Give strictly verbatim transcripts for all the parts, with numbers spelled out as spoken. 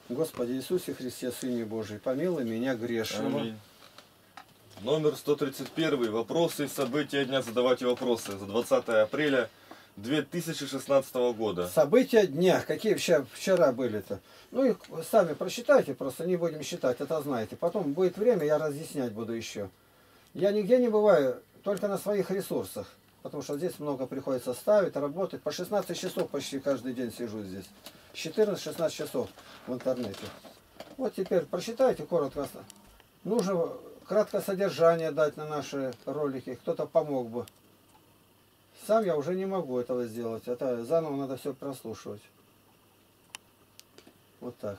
Господи Иисусе Христе, Сыне Божий, помилуй меня грешного. Аминь. Номер сто тридцать один. Вопросы и события дня. Задавайте вопросы. За двадцатое апреля две тысячи шестнадцатого года. События дня. Какие вчера, вчера были-то? Ну и сами прочитайте, просто не будем считать, это знаете. Потом будет время, я разъяснять буду еще. Я нигде не бываю, только на своих ресурсах. Потому что здесь много приходится ставить, работать. По шестнадцать часов почти каждый день сижу здесь. четырнадцать-шестнадцать часов в интернете. Вот теперь прочитайте коротко. Нужно краткое содержание дать на наши ролики. Кто-то помог бы. Сам я уже не могу этого сделать. Это заново надо все прослушивать. Вот так.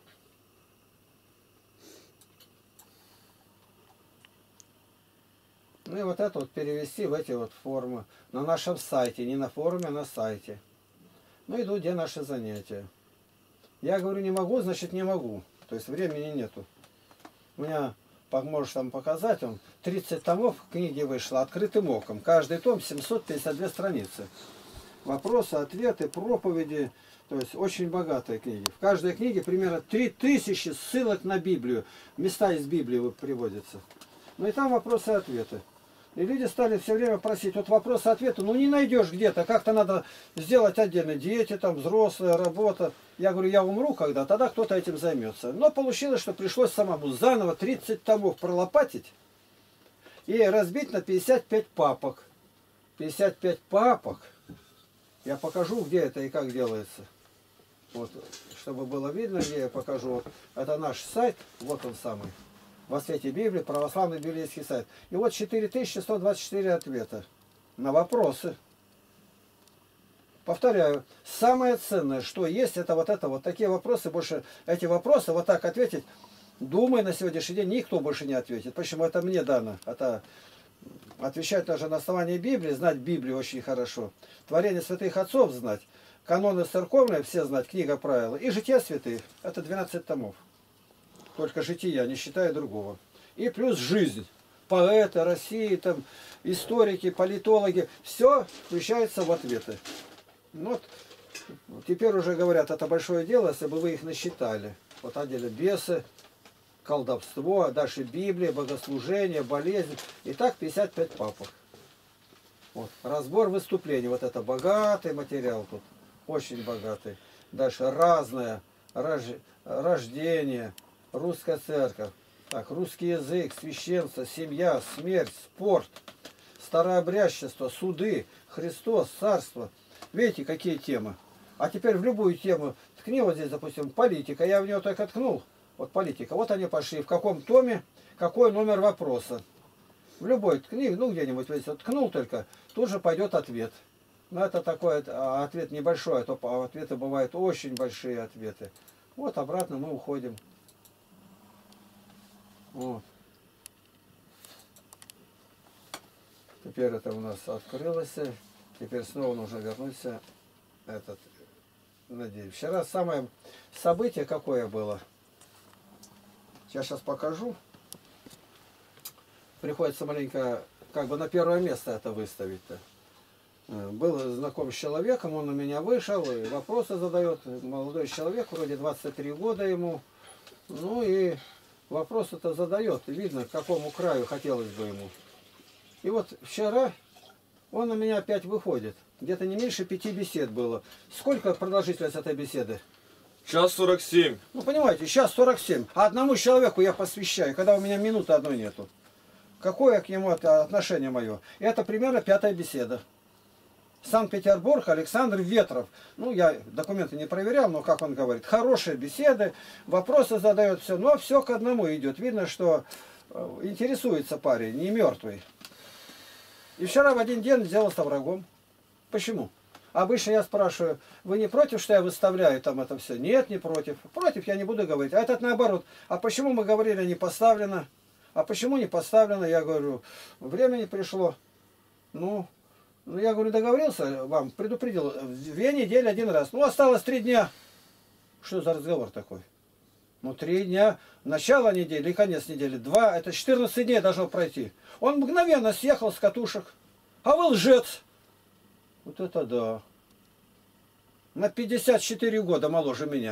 Ну и вот это вот перевести в эти вот формы. На нашем сайте. Не на форуме, а на сайте. Ну иду, где наши занятия. Я говорю, не могу, значит не могу. То есть времени нету. У меня, можешь там показать, он тридцать томов книги вышло открытым оком. Каждый том семьсот пятьдесят две страницы. Вопросы, ответы, проповеди. То есть очень богатые книги. В каждой книге примерно три тысячи ссылок на Библию. Места из Библии приводятся. Ну и там вопросы и ответы. И люди стали все время просить, вот вопросы-ответы, ну не найдешь где-то, как-то надо сделать отдельно, дети, там, взрослые, работа. Я говорю, я умру когда, тогда кто-то этим займется. Но получилось, что пришлось самому заново тридцать томов пролопатить и разбить на пятьдесят пять папок. пятьдесят пять папок. Я покажу, где это и как делается. Вот, чтобы было видно, где я покажу. Это наш сайт, вот он самый. Во свете Библии, православный библейский сайт. И вот четыре тысячи сто двадцать четыре ответа на вопросы. Повторяю, самое ценное, что есть, это вот это вот такие вопросы. Больше эти вопросы вот так ответить, думаю, на сегодняшний день никто больше не ответит. Почему? Это мне дано. Это отвечать даже на основании Библии, знать Библию очень хорошо. Творение святых отцов знать, каноны церковные все знать, книга правила. И жития святых. Это двенадцать томов. Только жития, не считая другого. И плюс жизнь. Поэты России, там, историки, политологи. Все включается в ответы. Вот. Теперь уже говорят, это большое дело, если бы вы их насчитали. Вот отдельно бесы, колдовство, дальше Библия, богослужение, болезнь. И так пятьдесят пять папок. Вот. Разбор выступлений. Вот это богатый материал тут. Очень богатый. Дальше разное. Рож... Рождение. Русская церковь, так, русский язык, священство, семья, смерть, спорт, старообрядчество, суды, Христос, царство. Видите, какие темы? А теперь в любую тему ткни, вот здесь, допустим, политика. Я в нее только ткнул. Вот политика. Вот они пошли. В каком томе, какой номер вопроса. В любой ткни, ну где-нибудь, вот ткнул только, тут же пойдет ответ. Но это такой ответ небольшой, а то ответы бывают очень большие ответы. Вот обратно мы уходим. Вот. Теперь это у нас открылось. Теперь снова нужно вернуться. Этот, надеюсь. Вчера самое событие какое было. Я сейчас покажу. Приходится маленько как бы на первое место это выставить-то. Был знаком с человеком, он у меня вышел, и вопросы задает. Молодой человек, вроде двадцать три года ему. Ну и вопросы-то задает, и видно, к какому краю хотелось бы ему. И вот вчера он на меня опять выходит. Где-то не меньше пяти бесед было. Сколько продолжительность этой беседы? Час сорок семь. Ну, понимаете, сейчас сорок семь. А одному человеку я посвящаю, когда у меня минуты одной нету. Какое к нему отношение мое? Это примерно пятая беседа. Санкт-Петербург, Александр Ветров. Ну, я документы не проверял, но как он говорит, хорошие беседы, вопросы задает, все. Но все к одному идет. Видно, что интересуется парень, не мертвый. И вчера в один день сделался врагом. Почему? Обычно я спрашиваю, вы не против, что я выставляю там это все? Нет, не против. Против я не буду говорить. А этот наоборот. А почему мы говорили не поставлено? А почему не поставлено? Я говорю, время не пришло. Ну... Ну, я говорю, договорился вам, предупредил, две недели один раз. Ну, осталось три дня. Что за разговор такой? Ну, три дня, начало недели и конец недели. Два, это четырнадцать дней должно пройти. Он мгновенно съехал с катушек. А вы лжец. Вот это да. На пятьдесят четыре года моложе меня.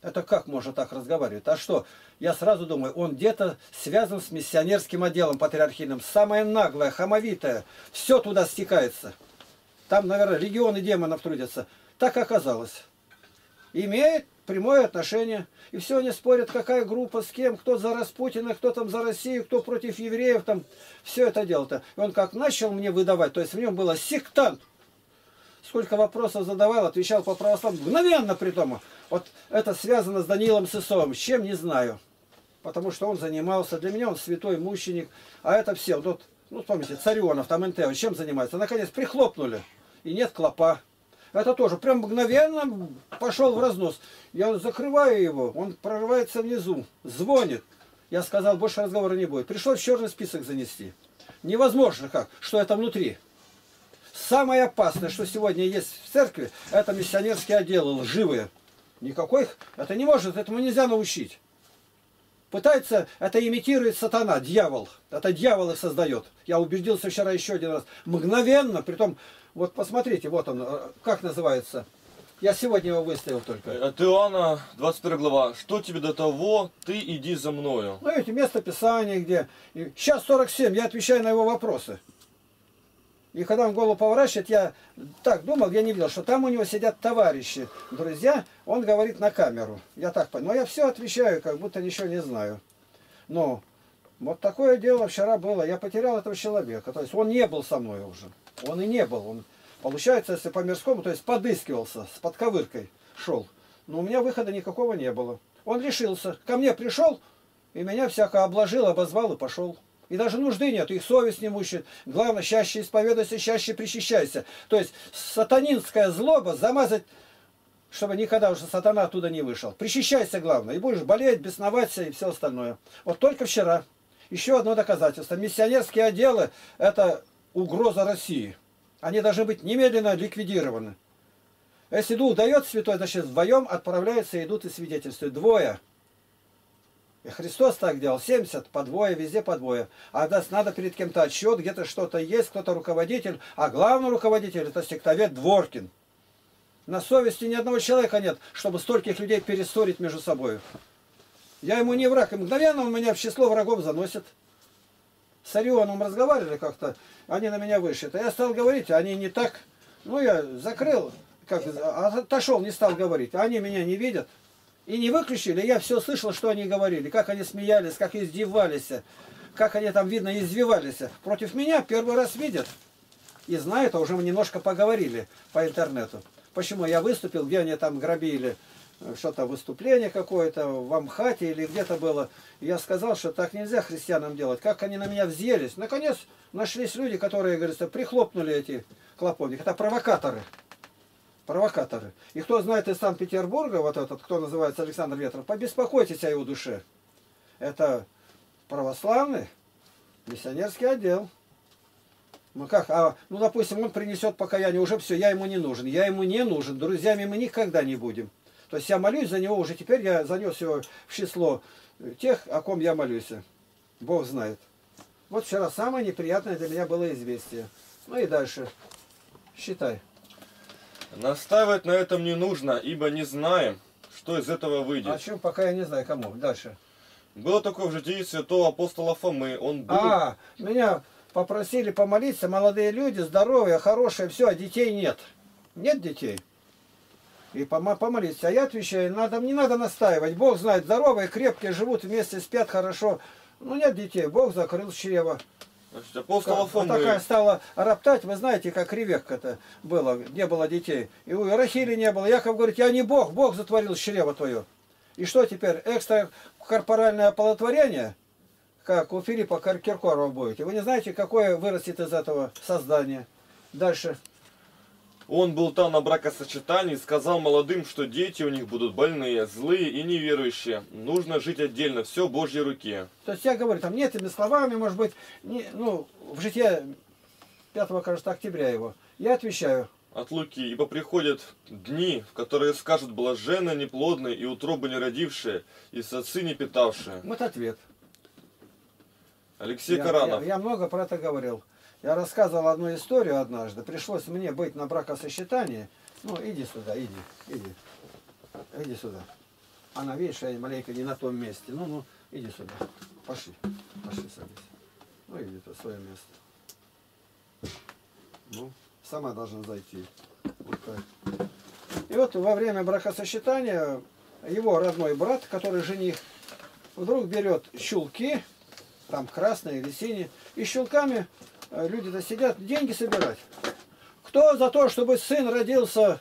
Это как можно так разговаривать? А что? Я сразу думаю, он где-то связан с миссионерским отделом патриархийным. Самое наглое, хамовитое. Все туда стекается. Там, наверное, легионы демонов трудятся. Так оказалось. Имеет прямое отношение. И все они спорят, какая группа, с кем, кто за Распутина, кто там за Россию, кто против евреев. Там все это дело-то. И он как начал мне выдавать, то есть в нем было сектант. Сколько вопросов задавал, отвечал по православному. Мгновенно при том. Вот это связано с Даниилом Сысоевым. С чем, не знаю. Потому что он занимался. Для меня он святой мученик. А это все. Вот, ну, помните, Царионов, там эн тэ о, чем занимается? Наконец, прихлопнули. И нет клопа. Это тоже прям мгновенно пошел в разнос. Я закрываю его. Он прорывается внизу. Звонит. Я сказал, больше разговора не будет. Пришлось в черный список занести. Невозможно как. Что это внутри. Самое опасное, что сегодня есть в церкви, это миссионерские отделы лживые. Никакой, это не может, этому нельзя научить. Пытается, это имитирует сатана, дьявол. Это дьявол их создает. Я убедился вчера еще один раз. Мгновенно, притом, вот посмотрите, вот он, как называется. Я сегодня его выставил только. От Иоанна, двадцать первая глава. Что тебе до того, ты иди за мною. Ну, эти места Писания, где... И сейчас сорок семь, я отвечаю на его вопросы. И когда он голову поворачивает, я так думал, я не видел, что там у него сидят товарищи, друзья, он говорит на камеру. Я так понял. Но я все отвечаю, как будто ничего не знаю. Но вот такое дело вчера было. Я потерял этого человека. То есть он не был со мной уже. Он и не был. Он, получается, если по-мирскому, то есть подыскивался, с подковыркой шел. Но у меня выхода никакого не было. Он лишился. Ко мне пришел, и меня всяко обложил, обозвал и пошел. И даже нужды нет, их совесть не мучает. Главное, чаще исповедуйся, чаще причащайся. То есть сатанинская злоба замазать, чтобы никогда уже сатана оттуда не вышел. Причащайся, главное, и будешь болеть, бесноваться и все остальное. Вот только вчера. Еще одно доказательство. Миссионерские отделы – это угроза России. Они должны быть немедленно ликвидированы. Если Дух дает Святой, значит вдвоем отправляются и идут и свидетельствуют. Двое. И Христос так делал, семьдесят, по двое, везде по двое. А даст, надо перед кем-то отчет, где-то что-то есть, кто-то руководитель. А главный руководитель – это сектовед Дворкин. На совести ни одного человека нет, чтобы стольких людей перессорить между собой. Я ему не враг, и мгновенно он меня в число врагов заносит. С Орионом разговаривали как-то, они на меня вышли. А я стал говорить, они не так. Ну, я закрыл, как, отошел, не стал говорить. Они меня не видят. И не выключили, я все слышал, что они говорили, как они смеялись, как издевались, как они там, видно, извивались. Против меня первый раз видят. И знают, а уже мы немножко поговорили по интернету. Почему я выступил, где они там грабили, что-то выступление какое-то в Амхате или где-то было. И я сказал, что так нельзя христианам делать. Как они на меня взъелись. Наконец нашлись люди, которые, говорится, прихлопнули эти клоповники. Это провокаторы. Провокаторы. И кто знает из Санкт-Петербурга, вот этот, кто называется Александр Ветров, побеспокойтесь о его душе. Это православный миссионерский отдел. Ну как, а, ну допустим, он принесет покаяние, уже все, я ему не нужен. Я ему не нужен, друзьями мы никогда не будем. То есть я молюсь за него, уже теперь я занес его в число тех, о ком я молюсь. Бог знает. Вот вчера самое неприятное для меня было известие. Ну и дальше. Считай. Настаивать на этом не нужно, ибо не знаем, что из этого выйдет. О чем, пока я не знаю, кому. Дальше. Было такое в житии святого апостола Фомы. Он был... А, меня попросили помолиться, молодые люди, здоровые, хорошие, все, а детей нет. Нет детей. И помолиться. А я отвечаю, надо, не надо настаивать. Бог знает, здоровые, крепкие, живут вместе, спят хорошо. Ну нет детей, Бог закрыл чрево. Значит, апостола Фомы... Вот такая стала роптать, вы знаете, как Ревекка-то было, не было детей. И у Рахили не было. Яков говорит, я не Бог, Бог затворил чрево твое. И что теперь, экстракорпоральное оплодотворение, как у Филиппа Киркорова будет. И вы не знаете, какое вырастет из этого создание. Дальше. Он был там на бракосочетании и сказал молодым, что дети у них будут больные, злые и неверующие. Нужно жить отдельно, все в Божьей руке. То есть я говорю, там не этими словами, может быть, не, ну, в житие пятого, кажется, октября его. Я отвечаю. От Луки. Ибо приходят дни, в которые скажут блаженны неплодные и утробы не родившие, и сосцы не питавшие. Вот ответ. Алексей я, Коранов. Я, я много про это говорил. Я рассказывал одну историю однажды. Пришлось мне быть на бракосочетании. Ну, иди сюда, иди, иди. Иди сюда. Она, видишь, я маленько не на том месте. Ну, ну, иди сюда. Пошли. Пошли, садись. Ну, иди на свое место. Ну, сама должна зайти. Вот так. И вот во время бракосочетания его родной брат, который жених, вдруг берет щелки, там красные или синие, и щелками люди-то сидят деньги собирать. Кто за то, чтобы сын родился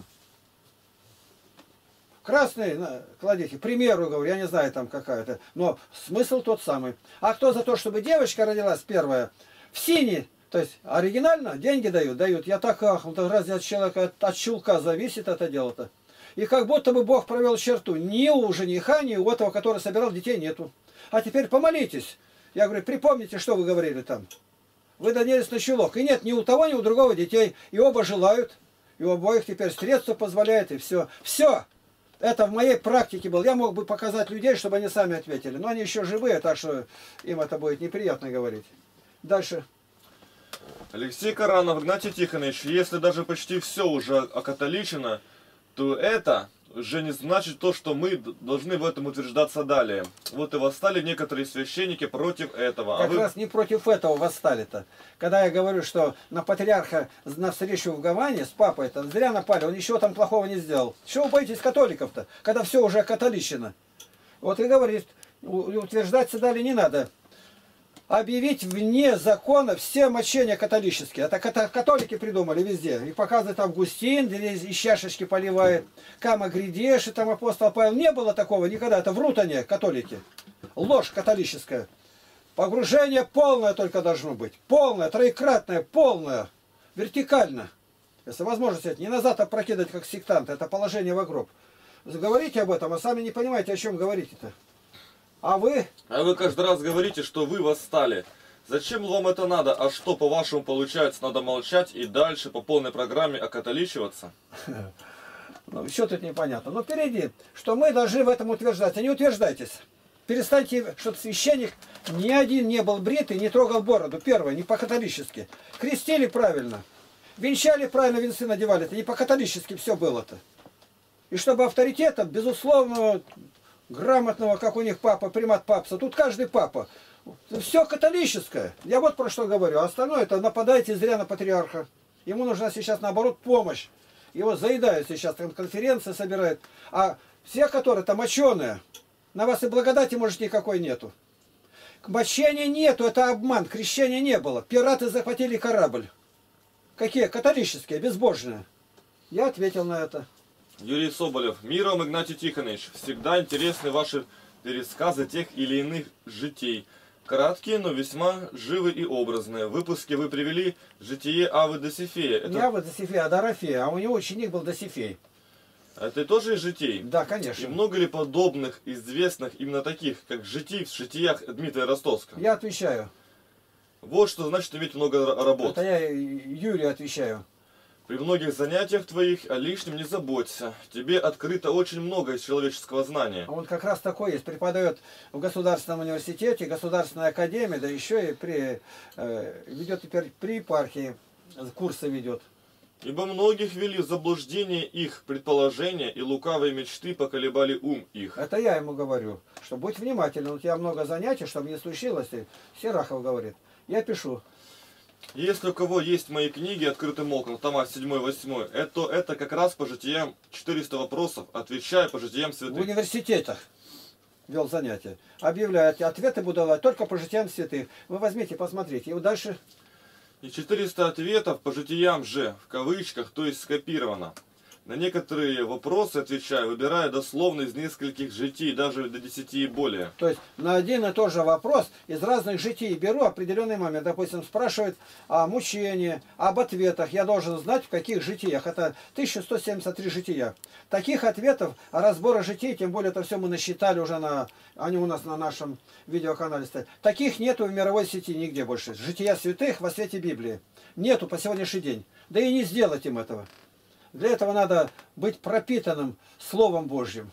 красный, кладите, к примеру, говорю, я не знаю там какая-то, но смысл тот самый. А кто за то, чтобы девочка родилась первая в синий, то есть оригинально деньги дают, дают. Я так ахнул, разве от человека, от, от щелка зависит это дело-то? И как будто бы Бог провел черту. Ни у жениха, ни у этого, который собирал детей, нету. А теперь помолитесь. Я говорю, припомните, что вы говорили там. Вы донелись на щелок. И нет ни у того, ни у другого детей. И оба желают. И у обоих теперь средства позволяет. И все. Все. Это в моей практике было. Я мог бы показать людей, чтобы они сами ответили. Но они еще живые, так что им это будет неприятно говорить. Дальше. Алексей Каранов, Игнатий Тихонович, если даже почти все уже окатоличено, то это уже не значит то, что мы должны в этом утверждаться далее. Вот и восстали некоторые священники против этого. Как а вы... раз не против этого восстали-то. Когда я говорю, что на патриарха на встречу в Гаване с папой-то зря напали, он ничего там плохого не сделал. Чего вы боитесь католиков-то, когда все уже католичено? Вот и говорит, утверждаться далее не надо. Объявить вне закона все мощения католические. Это католики придумали везде. И показывает Августин, из чашечки поливает. Кама Гридеш, и там апостол Павел. Не было такого никогда. Это врут они, католики. Ложь католическая. Погружение полное только должно быть. Полное, троекратное, полное. Вертикально. Если возможность это не назад опрокидывать, как сектант. Это положение в гроб. Говорите об этом, а сами не понимаете, о чем говорите-то. А вы? А вы каждый раз говорите, что вы восстали. Зачем вам это надо? А что, по-вашему, получается, надо молчать и дальше по полной программе окатоличиваться? Ну, что тут непонятно? Ну, впереди, что мы должны в этом утверждаться. Не утверждайтесь. Перестаньте, что священник ни один не был бритый, не трогал бороду. Первое, не по-католически. Крестили правильно. Венчали правильно, венцы надевали. Это не по-католически все было-то. И чтобы авторитетом, безусловно, грамотного, как у них папа, примат папса. Тут каждый папа. Все католическое. Я вот про что говорю. А остальное это нападайте зря на патриарха. Ему нужна сейчас, наоборот, помощь. Его заедают сейчас, там конференции собирают. А все, которые там моченые, на вас и благодати, может, никакой нету. Мощения нету, это обман. Крещения не было. Пираты захватили корабль. Какие? Католические, безбожные. Я ответил на это. Юрий Соболев, миром Игнатий Тихонович, всегда интересны ваши пересказы тех или иных житий. Краткие, но весьма живы и образные. В выпуске вы привели житие Авы Досифея. Это... Не Авы Досифея, а Дорофея. А у него ученик был Досифей. Это тоже из житий? Да, конечно. И много ли подобных, известных именно таких, как житий в житиях Дмитрия Ростовского? Я отвечаю. Вот что значит иметь много работ. Это я Юрию отвечаю. При многих занятиях твоих о лишнем не заботься. Тебе открыто очень много из человеческого знания. Он как раз такой есть. Преподает в Государственном университете, Государственной академии, да еще и при, э, ведет теперь при епархии, курсы ведет. Ибо многих вели в заблуждение их предположения, и лукавые мечты поколебали ум их. Это я ему говорю, что будь внимательным, у тебя много занятий, чтобы не случилось. И Серахов говорит, я пишу. Если у кого есть мои книги открытым окном, тома седьмой-восьмой, это, это как раз по житиям четыреста вопросов, отвечая по житиям святых. В университетах вел занятия. Объявляет, ответы буду давать только по житиям святых. Вы возьмите, посмотрите. И дальше... И четыреста ответов по житиям же, в кавычках, то есть скопировано. На некоторые вопросы отвечаю, выбирая дословно из нескольких житий, даже до десяти и более. То есть на один и тот же вопрос из разных житий беру определенный момент. Допустим, спрашивает о мучении, об ответах. Я должен знать, в каких житиях. Это тысяча сто семьдесят три жития. Таких ответов, разбора житий, тем более это все мы насчитали уже, на, они у нас на нашем видеоканале стоят. Таких нету в мировой сети нигде больше. Жития святых во свете Библии. Нету по сегодняшний день. Да и не сделать им этого. Для этого надо быть пропитанным Словом Божьим.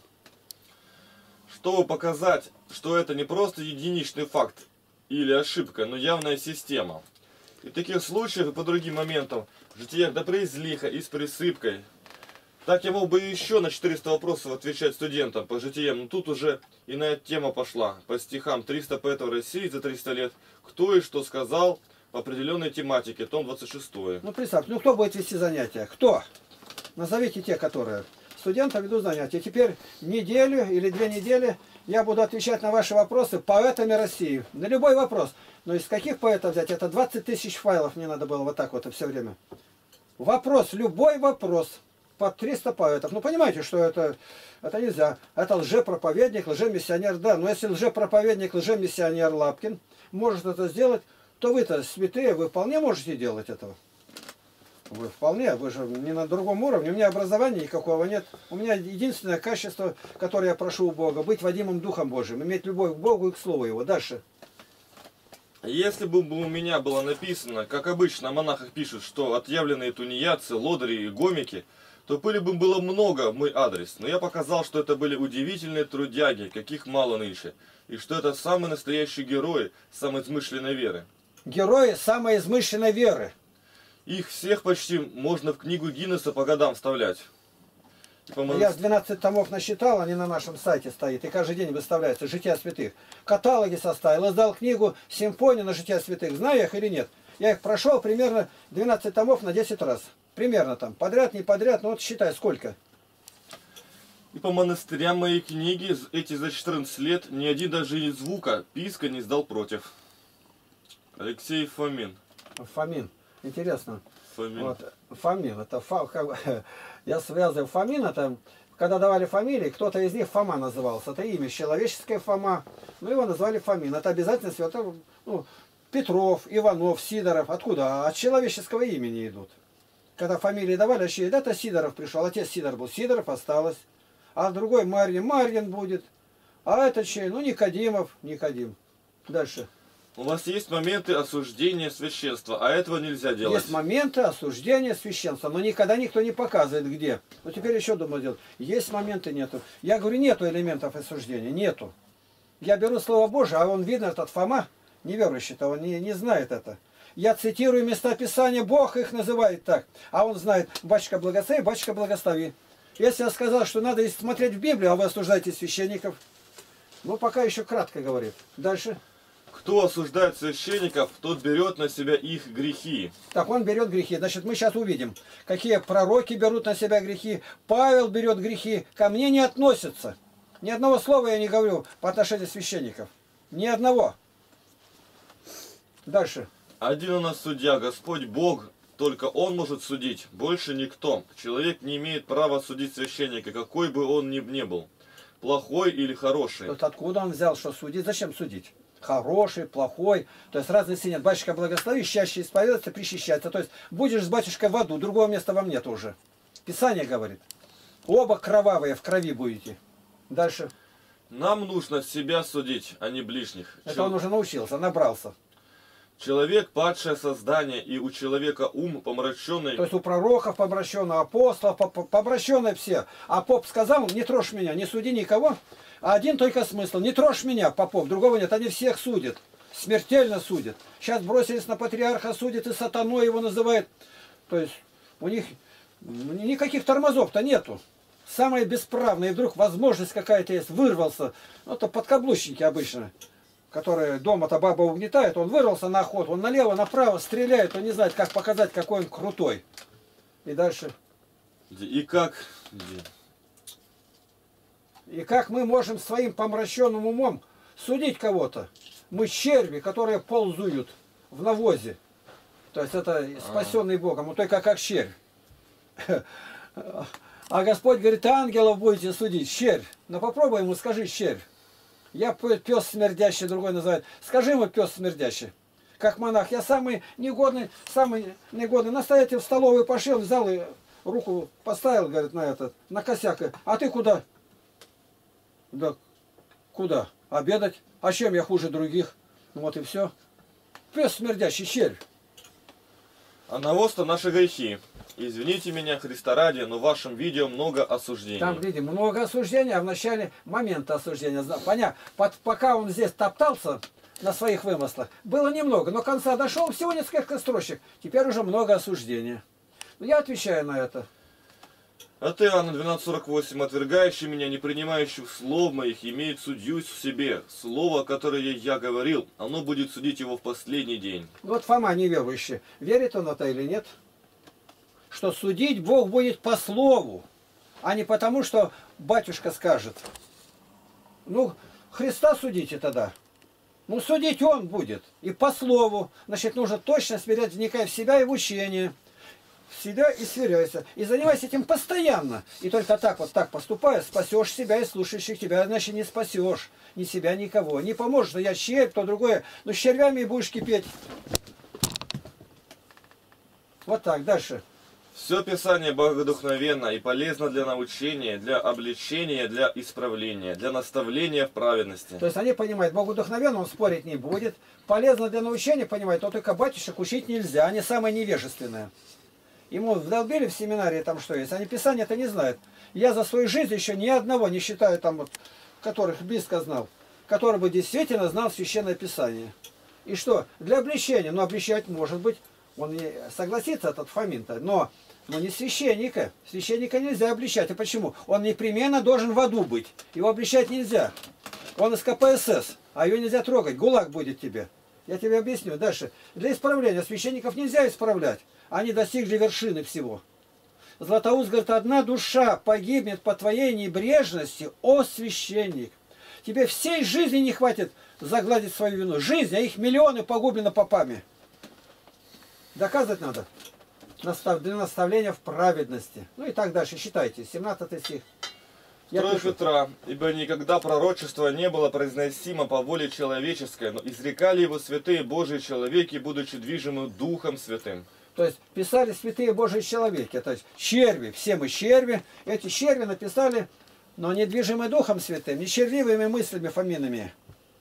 Чтобы показать, что это не просто единичный факт или ошибка, но явная система. И таких случаев и по другим моментам в житиях Добрыизлиха и с присыпкой Так я мог бы еще на четыреста вопросов отвечать студентам по житиям, но тут уже иная тема пошла. По стихам триста поэтов России за триста лет. Кто и что сказал в определенной тематике, том двадцать шесть. Ну, представь, ну кто будет вести занятия? Кто? Назовите те, которые. Студентам ведут занятия. Теперь неделю или две недели я буду отвечать на ваши вопросы поэтами России. На любой вопрос. Но из каких поэтов взять? Это двадцать тысяч файлов мне надо было вот так вот все время. Вопрос, любой вопрос. Под триста поэтов. Ну, понимаете, что это, это нельзя. Это лжепроповедник, лжемиссионер, да. Но если лжепроповедник, лжемиссионер Лапкин может это сделать, то вы-то святые, вы вполне можете делать этого. Вы вполне, вы же не на другом уровне. У меня образования никакого нет. У меня единственное качество, которое я прошу у Бога, быть водимым Духом Божьим, иметь любовь к Богу и к Слову Его. Дальше. Если бы у меня было написано, как обычно о монахах пишут, что отъявленные тунеядцы, лодыри и гомики, то пыли бы было много в мой адрес. Но я показал, что это были удивительные трудяги, каких мало нынче. И что это самые настоящие герои самой измышленной веры. Герои самой измышленной веры. Их всех почти можно в книгу Гиннесса по годам вставлять. По-моему... Я двенадцать томов насчитал, они на нашем сайте стоят. И каждый день выставляются «Жития святых». Каталоги составил, издал книгу «Симфония на жития святых». Знаю я их или нет? Я их прошел примерно двенадцать томов на десять раз. Примерно там. Подряд, не подряд, ну вот считай, сколько. И по монастырям моей книги эти за четырнадцать лет ни один даже и звука, писка не сдал против. Алексей Фомин. Фомин. Интересно. Фомин. Вот. Фомин. Это фа, как, я связываю Фомин, это когда давали фамилии, кто-то из них Фома назывался. Это имя человеческое Фома. Ну его назвали Фомин. Это обязательно святой, ну, Петров, Иванов, Сидоров. Откуда? От человеческого имени идут. Когда фамилии давали, вообще, это Сидоров пришел, отец Сидор был, Сидоров осталось. А другой Марьин, Марьин будет. А это чей? Ну, Никодимов, Никодим. Дальше. У вас есть моменты осуждения священства, а этого нельзя делать. Есть моменты осуждения священства, но никогда никто не показывает, где. Ну, теперь еще думаю делать. Есть моменты, нету. Я говорю, нету элементов осуждения, нету. Я беру Слово Божие, а он, видно, этот Фома, неверующий-то, он не, не знает это. Я цитирую места Писания, Бог их называет так. А он знает, батюшка благослови, батюшка благослови. Если я сказал, что надо смотреть в Библию, а вы осуждаете священников, ну, пока еще кратко говорит. Дальше. Кто осуждает священников, тот берет на себя их грехи. Так, он берет грехи. Значит, мы сейчас увидим, какие пророки берут на себя грехи. Павел берет грехи. Ко мне не относятся. Ни одного слова я не говорю по отношению священников. Ни одного. Дальше. Один у нас судья, Господь Бог, только Он может судить, больше никто. Человек не имеет права судить священника, какой бы он ни, ни был, плохой или хороший. Вот откуда он взял, что судить? Зачем судить? Хороший, плохой. То есть разные нет. Батюшка благослови, чаще исповедаться, причащаться. То есть будешь с батюшкой в аду, другого места вам нет уже. Писание говорит. Оба кровавые, в крови будете. Дальше. Нам нужно себя судить, а не ближних. Это Чел... он уже научился, набрался. Человек – падшее создание, и у человека ум помраченный. То есть у пророков помраченный, апостолов помраченный все. А поп сказал, не трожь меня, не суди никого. А один только смысл, не трожь меня, попов, другого нет. Они всех судят, смертельно судят. Сейчас бросились на патриарха, судят, и сатаной его называют. То есть у них никаких тормозов-то нету. Самое бесправное, и вдруг возможность какая-то есть, вырвался. Ну, это подкаблучники обычно, которые дома-то баба угнетает, он вырвался на охоту, он налево, направо стреляет, он не знает, как показать, какой он крутой. И дальше. И как... И как мы можем своим помраченным умом судить кого-то? Мы черви, которые ползают в навозе. То есть это спасенный Богом, он только как червь. А Господь говорит, ангелов будете судить, червь. Но попробуй ему, скажи, червь. Я пес смердящий, другой называет. Скажи ему, пес смердящий. Как монах, я самый негодный, самый негодный. Настоятель в столовую пошел, взял и руку поставил, говорит, на этот, на косяк. А ты куда? Да куда? Обедать? А чем я хуже других? Ну вот и все. Пес смердящий, червь. А навоз-то наши грехи. Извините меня, Христа ради, но в вашем видео много осуждений. Там, видим, много осуждений, а в начале момента осуждения. Понятно, под, пока он здесь топтался на своих вымыслах, было немного, но конца дошел, всего несколько строчек. Теперь уже много осуждения. Но я отвечаю на это. А ты, Иоанна двенадцать сорок восемь, отвергающий меня, не принимающий слов моих, имеет судьюсь в себе. Слово, которое я говорил, оно будет судить его в последний день. Вот Фома неверующий, верит он это или нет? Что судить Бог будет по слову, а не потому, что батюшка скажет. Ну, Христа судите тогда. Ну, судить он будет. И по слову. Значит, нужно точно сверять, вникая в себя и в учение. В себя и сверяйся. И занимайся этим постоянно. И только так вот так поступая, спасешь себя и слушающих тебя. Иначе не спасешь ни себя, никого. Не поможешь, что я червь, то другое. Ну, с червями и будешь кипеть. Вот так, дальше. Все Писание богодухновенно и полезно для научения, для обличения, для исправления, для наставления в праведности. То есть они понимают, богодухновенно он спорить не будет. Полезно для научения, понимают, то только батюшек учить нельзя, они самые невежественные. Ему вдолбили в семинарии там что есть, они Писание-то не знают. Я за свою жизнь еще ни одного не считаю там вот, которых близко знал, который бы действительно знал Священное Писание. И что? Для обличения, ну обличать может быть, он не согласится, этот Фомин-то, но, но не священника. Священника нельзя обличать. А почему? Он непременно должен в аду быть. Его обличать нельзя. Он из ка пэ эс эс, а ее нельзя трогать. ГУЛАГ будет тебе. Я тебе объясню. Дальше. Для исправления священников нельзя исправлять. Они достигли вершины всего. Златоуст говорит, одна душа погибнет по твоей небрежности, о священник. Тебе всей жизни не хватит загладить свою вину. Жизнь, а их миллионы погублено попами. Доказывать надо. Для наставления в праведности. Ну и так дальше. Считайте. семнадцатый стих. второе Петра. Ибо никогда пророчество не было произносимо по воле человеческой, но изрекали его святые Божьи человеки, будучи движимы Духом Святым. То есть писали святые Божьи человеки. То есть черви. Все мы черви. Эти черви написали, но не движимы Духом Святым, не червивыми мыслями Фомиными.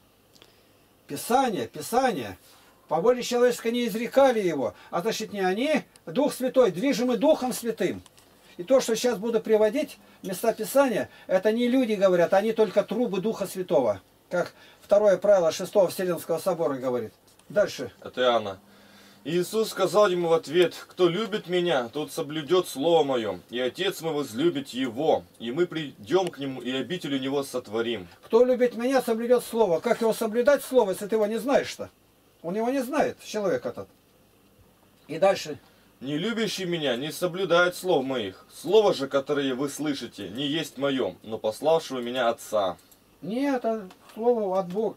Писание, Писание. По воле человеческой не изрекали его, а значит не они, Дух Святой, движимый Духом Святым. И то, что сейчас буду приводить, места Писания, это не люди говорят, они только трубы Духа Святого. Как второе правило шестого Вселенского собора говорит. Дальше. Это Иоанна. Иисус сказал ему в ответ, кто любит меня, тот соблюдет Слово Мое, и Отец мой возлюбит его, и мы придем к нему, и обитель у него сотворим. Кто любит меня, соблюдет Слово. Как его соблюдать Слово, если ты его не знаешь-то? Он его не знает, человек этот. И дальше. Не любящий меня не соблюдает слов моих. Слово же, которое вы слышите, не есть мое, но пославшего меня Отца. Нет, это слово от Бога.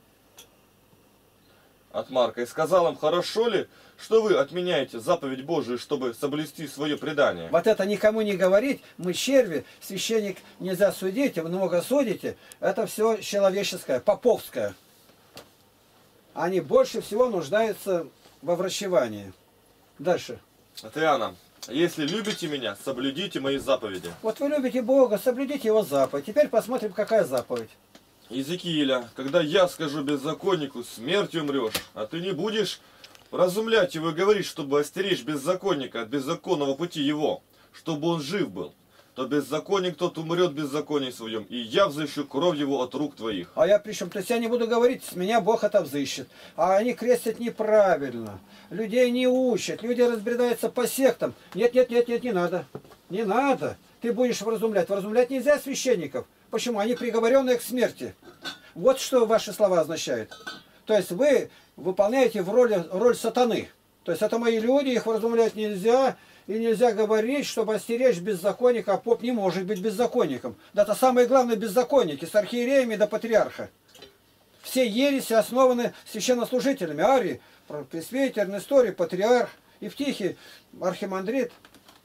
От Марка. И сказал им, хорошо ли, что вы отменяете заповедь Божию, чтобы соблюсти свое предание? Вот это никому не говорить. Мы черви, священник нельзя судить, вы много судите. Это все человеческое, поповское. Они больше всего нуждаются во врачевании. Дальше. От Иоанна. Если любите меня, соблюдите мои заповеди. Вот вы любите Бога, соблюдите его заповедь. Теперь посмотрим, какая заповедь. Иезекииля, когда я скажу беззаконнику, смертью умрешь, а ты не будешь вразумлять его и говорить, чтобы остеречь беззаконника от беззаконного пути его, чтобы он жив был, то беззаконник тот умрет в беззаконии своем, и я взыщу кровь его от рук твоих. А я причем, то есть я не буду говорить, с меня Бог это взыщет. А они крестят неправильно, людей не учат, люди разбредаются по сектам. Нет, нет, нет, нет, не надо, не надо. Ты будешь вразумлять. Вразумлять нельзя священников. Почему? Они приговоренные к смерти. Вот что ваши слова означают. То есть вы выполняете в роли, роль сатаны. То есть это мои люди, их вразумлять нельзя. И нельзя говорить, чтобы остеречь беззаконника, а поп не может быть беззаконником. Да это самые главные беззаконники, с архиереями до патриарха. Все ереси основаны священнослужителями. Арий, пресвитер, Несторий, патриарх, Евтихий, архимандрит.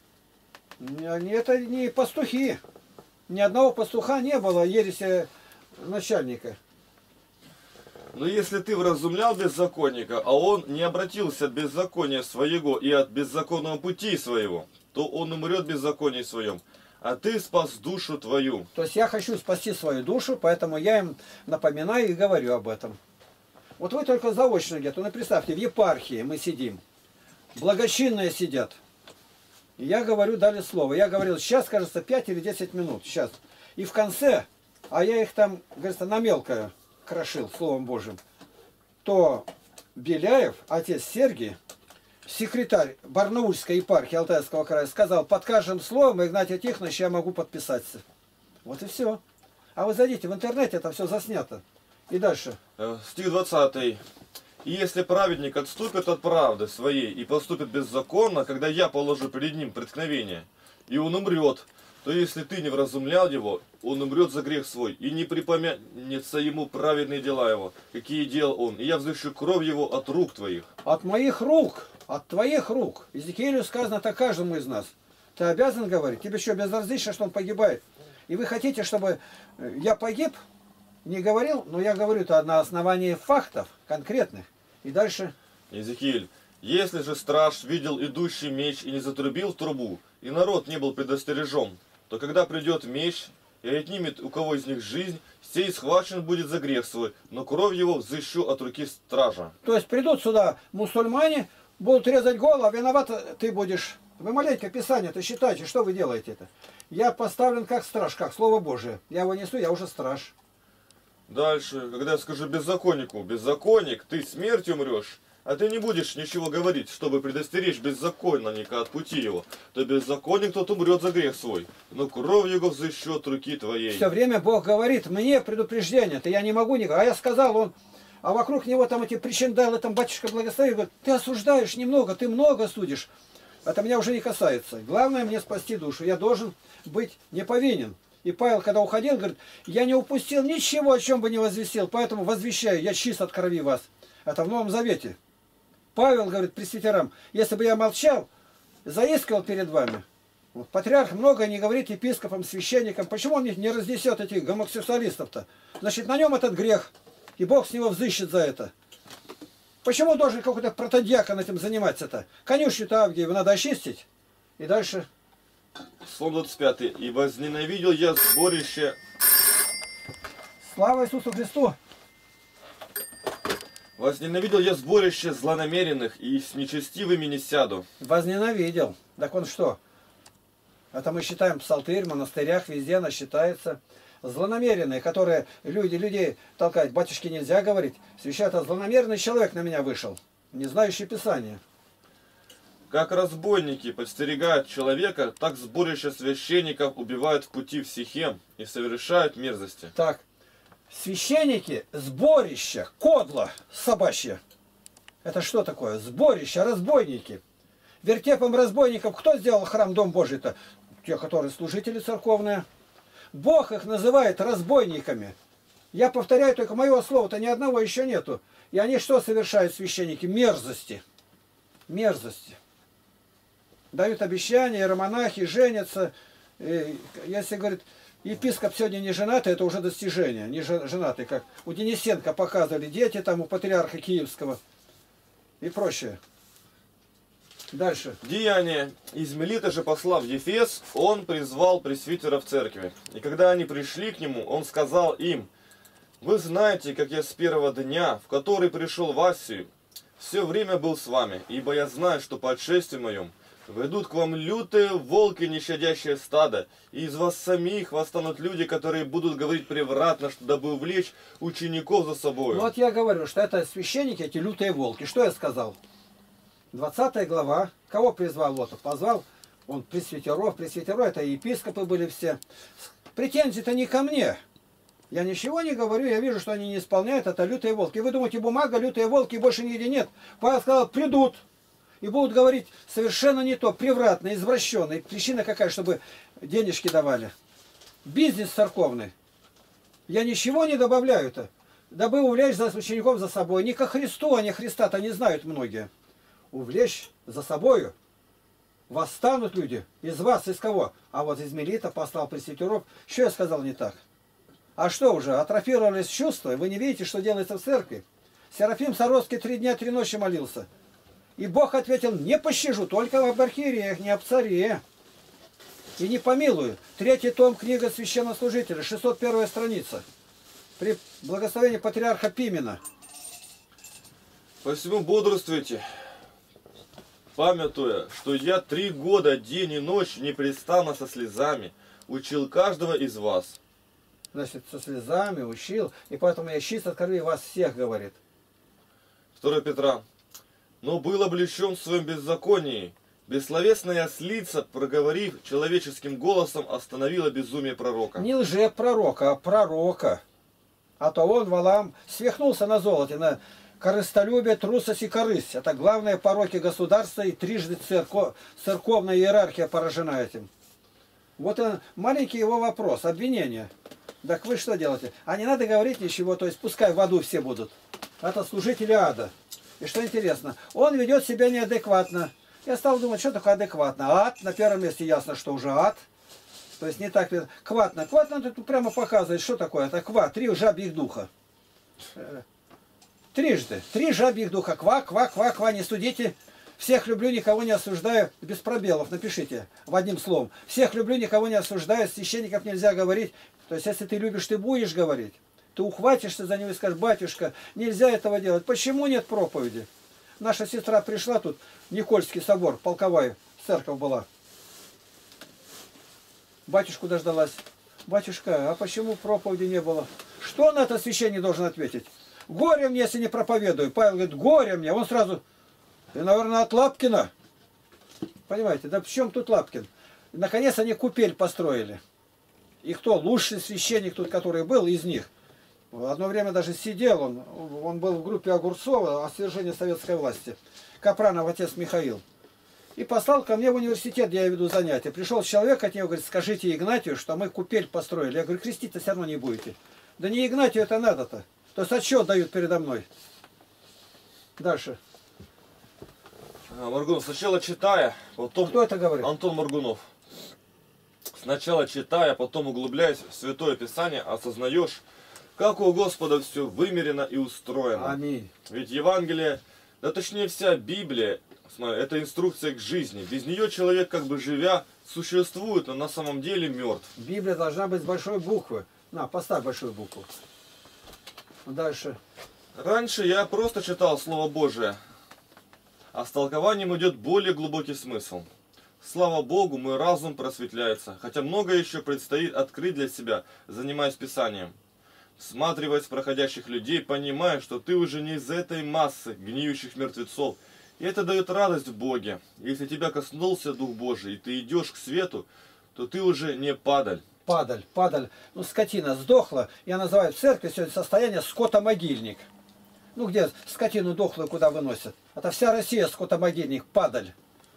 Это не пастухи. Ни одного пастуха не было ереси начальника. Но если ты вразумлял беззаконника, а он не обратился от беззакония своего и от беззаконного пути своего, то он умрет в беззаконии своем, а ты спас душу твою. То есть я хочу спасти свою душу, поэтому я им напоминаю и говорю об этом. Вот вы только заочно где-то, ну представьте, в епархии мы сидим, благочинные сидят. И я говорю, дали слово. Я говорил, сейчас, кажется, пять или десять минут, сейчас. И в конце, а я их там, говорится, на мелкое крошил Словом Божьим, то Беляев, отец Сергий, секретарь Барнаульской епархии Алтайского края сказал, под каждым словом Игнатия Тихоновича я могу подписаться. Вот и все. А вы зайдите в интернете, это все заснято. И дальше. Стих двадцатый. «И если праведник отступит от правды своей и поступит беззаконно, когда я положу перед ним преткновение, и он умрет, то если ты не вразумлял его, он умрет за грех свой, и не припомянется ему праведные дела его, какие делал он, и я взыщу кровь его от рук твоих». От моих рук, от твоих рук. Иезекиилю сказано это каждому из нас. Ты обязан говорить, тебе что, безразлично, что он погибает? И вы хотите, чтобы я погиб? Не говорил, но я говорю это на основании фактов конкретных. И дальше. Иезекииль. «Если же страж видел идущий меч и не затрубил в трубу, и народ не был предостережен, то когда придет меч и отнимет у кого из них жизнь, сей схвачен будет за грех свой, но кровь его взыщу от руки стража». То есть придут сюда мусульмане, будут резать голову, а виноват ты будешь. Вы маленькое Писание-то считайте, что вы делаете это? Я поставлен как страж, как Слово Божие. Я его несу, я уже страж. Дальше, когда я скажу беззаконнику: «Беззаконник, ты смертью умрешь», а ты не будешь ничего говорить, чтобы предостеречь беззаконника от пути его, то беззаконник тот умрет за грех свой, но кровь его взыщу от руки твоей. Все время Бог говорит мне предупреждение-то, я не могу не говорить. А я сказал, он, а вокруг него там эти причиндалы, там батюшка благословит, говорит, ты осуждаешь немного, ты много судишь. Это меня уже не касается. Главное мне спасти душу. Я должен быть не повинен. И Павел, когда уходил, говорит, я не упустил ничего, о чем бы не возвестил, поэтому возвещаю, я чист от крови вас. Это в Новом Завете. Павел говорит пресвитерам, если бы я молчал, заискивал перед вами. Вот, патриарх много не говорит епископам, священникам. Почему он не разнесет этих гомосексуалистов-то? Значит, на нем этот грех. И Бог с него взыщет за это. Почему должен какой-то протодиакон этим заниматься-то? Конюшню-то Авгиеву надо очистить. И дальше. Псалом двадцать пятый. «И возненавидел я сборище...» Слава Иисусу Христу! «Возненавидел я сборище злонамеренных, и с нечестивыми не сяду». Возненавидел. Так он что? Это мы считаем псалтырь, в монастырях, везде она считается. Злонамеренные, которые люди, людей толкают. Батюшке нельзя говорить. Священник, это злонамеренный человек на меня вышел, не знающий Писания. Как разбойники подстерегают человека, так сборище священников убивают в пути в Сихем и совершают мерзости. Так, священники, сборище, кодло собачье. Это что такое? Сборище, разбойники. Вертепом разбойников кто сделал храм, Дом Божий-то? Те, которые служители церковные. Бог их называет разбойниками. Я повторяю, только моего слова-то ни одного еще нету. И они что совершают, священники? Мерзости. Мерзости. Дают обещания, иеромонахи женятся. И если, говорит, епископ сегодня не женатый, это уже достижение. Не женатый, как у Денисенко показывали дети, там у патриарха Киевского и прочее. Дальше. Деяние. Из Мелита же посла в Ефес, он призвал пресвитеров церкви. И когда они пришли к нему, он сказал им: «Вы знаете, как я с первого дня, в который пришел в Асию, все время был с вами, ибо я знаю, что по отшествию моем войдут к вам лютые волки, нещадящее стадо, и из вас самих восстанут люди, которые будут говорить превратно, дабы увлечь учеников за собой». Ну, вот я говорю, что это священники, эти лютые волки. Что я сказал? двадцатая глава. Кого призвал Лотов? Позвал он пресвитеров. Пресвитеров, это епископы были все. Претензии-то не ко мне. Я ничего не говорю, я вижу, что они не исполняют, это лютые волки. Вы думаете, бумага, лютые волки, больше нигде нет. Павел сказал, придут и будут говорить совершенно не то, превратно, извращенно. И причина какая, чтобы денежки давали. Бизнес церковный. Я ничего не добавляю-то. Дабы увлечь за учеников за собой. Не ко Христу, они Христа-то не знают многие. Увлечь за собою. Восстанут люди. Из вас, из кого? А вот из Мелита послал пресвитеров. Что я сказал не так? А что уже, атрофировались чувства? Вы не видите, что делается в церкви? Серафим Саровский три дня, три ночи молился. И Бог ответил, не пощажу, только об архиереях, не об царе. И не помилую. Третий том, книга священнослужителя, шестьсот первая страница. При благословении патриарха Пимена. «Посему бодрствуйте, памятуя, что я три года, день и ночь, непрестанно со слезами учил каждого из вас». Значит, со слезами учил, и поэтому я чист от крови вас всех, говорит. второе Петра. но был облечен в своем беззаконии. Бессловесная ослица, проговорив человеческим голосом, остановила безумие пророка. Не лже-пророка, а пророка. А то он, Валаам, свихнулся на золоте, на корыстолюбие, трусость и корысть. Это главные пороки государства, и трижды церков, церковная иерархия поражена этим. Вот он, маленький его вопрос, обвинение. Так вы что делаете? А не надо говорить ничего, то есть пускай в аду все будут. Это служители ада. И что интересно, он ведет себя неадекватно. Я стал думать, что такое адекватно. Ад, на первом месте ясно, что уже ад. То есть не так. Кватно. Кватно тут прямо показывает, что такое. Это ква, три жабьих духа. Трижды. Три жабьих духа. Ква, ква, ква, ква. Не судите. Всех люблю, никого не осуждаю. Без пробелов напишите в одним словом. Всех люблю, никого не осуждаю. Священников нельзя говорить. То есть если ты любишь, ты будешь говорить. Ты ухватишься за него и скажешь: батюшка, нельзя этого делать. Почему нет проповеди? Наша сестра пришла тут, Никольский собор, полковая церковь была. Батюшку дождалась. Батюшка, а почему проповеди не было? Что на это священник должен ответить? Горе мне, если не проповедую. Павел говорит: горе мне. Он сразу: ты, наверное, от Лапкина. Понимаете, да в чем тут Лапкин? Наконец они купель построили. И кто лучший священник тут, который был из них? В одно время даже сидел он, он был в группе Огурцова о свержении советской власти. Капранов отец Михаил. И послал ко мне в университет, где я веду занятия. Пришел человек от него, говорит: скажите Игнатию, что мы купель построили. Я говорю: крестить-то все равно не будете. Да не Игнатию это надо-то. То есть отчет дают передо мной. Дальше. Моргунов, сначала читая, потом... Кто это говорит? Антон Моргунов. Сначала читая, потом углубляясь в Святое Писание, осознаешь, как у Господа все вымерено и устроено. Аминь. Ведь Евангелие, да точнее вся Библия, смотри, это инструкция к жизни. Без нее человек, как бы живя, существует, но на самом деле мертв. Библия должна быть с большой буквы. На, поставь большую букву. Дальше. Раньше я просто читал Слово Божие, а с толкованием идет более глубокий смысл. Слава Богу, мой разум просветляется, хотя многое еще предстоит открыть для себя, занимаясь Писанием. Всматриваясь в проходящих людей, понимая, что ты уже не из этой массы гниющих мертвецов. И это дает радость в Боге. Если тебя коснулся Дух Божий, и ты идешь к свету, то ты уже не падаль. Падаль, падаль. Ну, скотина сдохла. Я называю в церкви сегодня состояние скотомогильник. Ну, где скотину дохлую куда выносят. Это вся Россия скотомогильник, падаль.